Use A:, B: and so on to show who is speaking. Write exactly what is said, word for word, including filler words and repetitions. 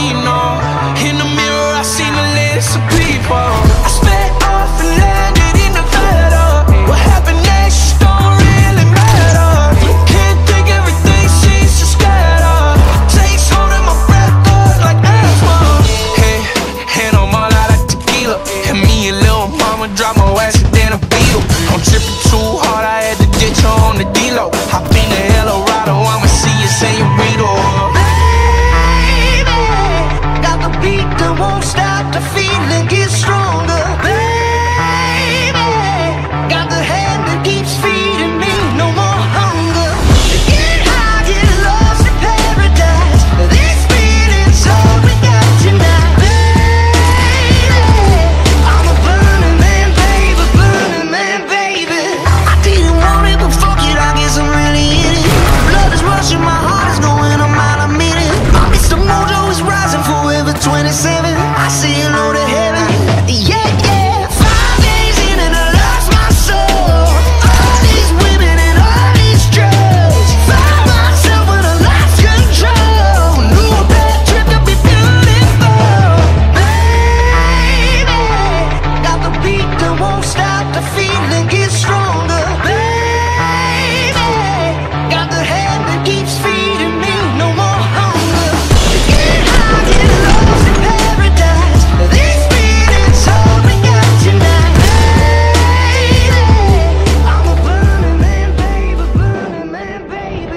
A: lean on. In the mirror I seen a list of people. I sped off and landed in the better. What happened next just don't really matter. Can't think, everything seems to scatter. Takes holding my breath up like asthma. Hey, and I'm all out of tequila. And me and Lil Mama drop more acid than a beetle. I'm tripping too hard, I had to ditch her on the D-Lo. Hop in the Eldorado, I'ma see you say you read her.
B: Baby, got the beat that won't stop, the feeling gets stronger. Baby, got the hand that keeps feeding me, no more hunger. Get high, get lost in paradise. This feeling's all we got tonight. Baby, I'm a burning man, baby, burning man, baby. I didn't want it, but fuck it, I guess I'm really in it. Blood is rushing, my heart is going a mile a minute. My Mister Mojo is rising, forever twenty-seven. I say hello to heaven, yeah, yeah. Five days in and I lost my soul. All these women and all these drugs. Find myself when I lost control. Knew a bad trip to be beautiful. Baby, got the beat that won't stop, the feeling gets stronger. Baby, got the hand that keeps feeding me, no more hunger. Get high, get lost in paradise. This feeling's all we got tonight. Baby, I'm a burning man, baby, burning man, baby.